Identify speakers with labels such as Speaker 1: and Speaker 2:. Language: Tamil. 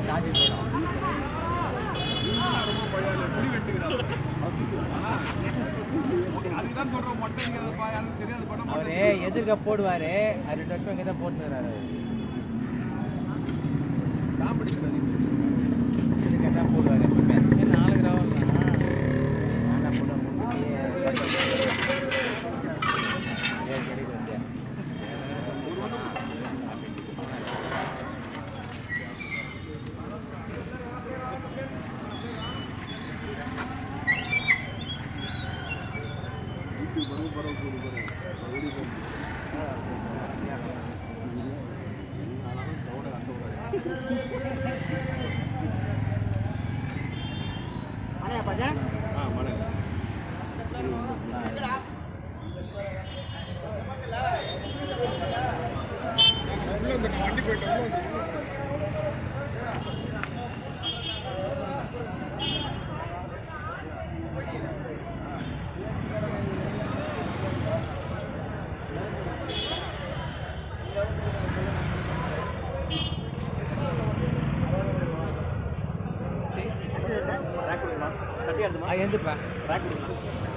Speaker 1: அவரு எதிர்க்க போடுவாரு 2 வருஷம் இங்கே தான் போட்டுக்கிறாரு எதிர்க்க தான் போடுவாரு 4 கிராமம் நான் போடுவேன்
Speaker 2: mana ya Pak ya?
Speaker 1: Mana? ఎందుకు